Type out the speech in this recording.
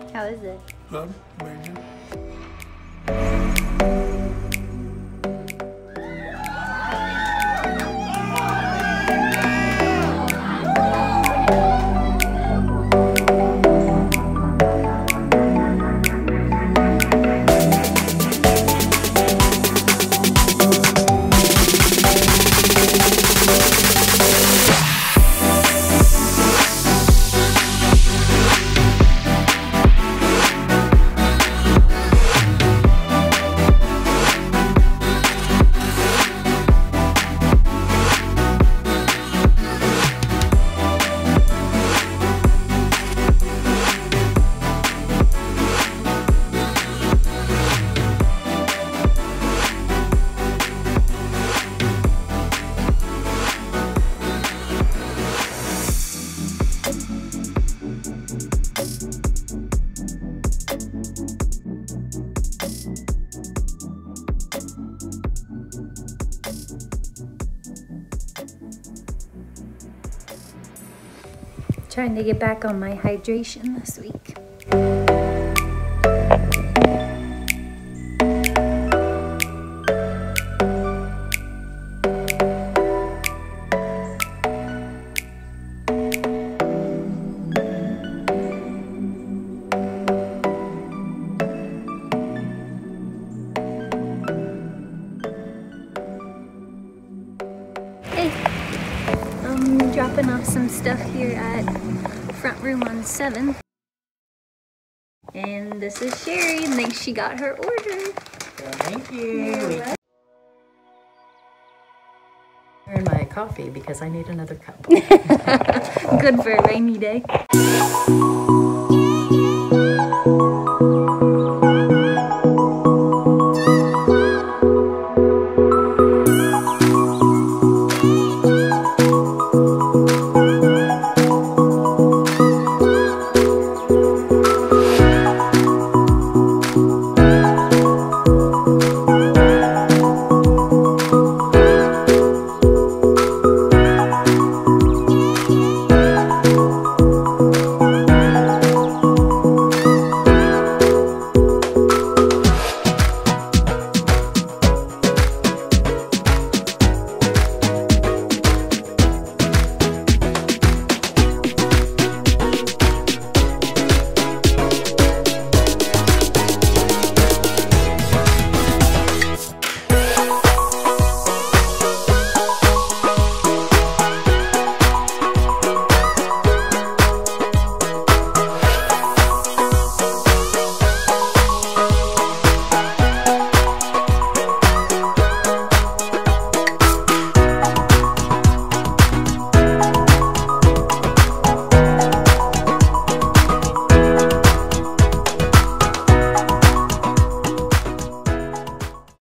How is it? Good, amazing. Trying to get back on my hydration this week. Dropping off some stuff here at front room on 7th. And this is Sherry, and thanks, she got her order. Thank you. In my coffee because I need another cup. Good for a rainy day.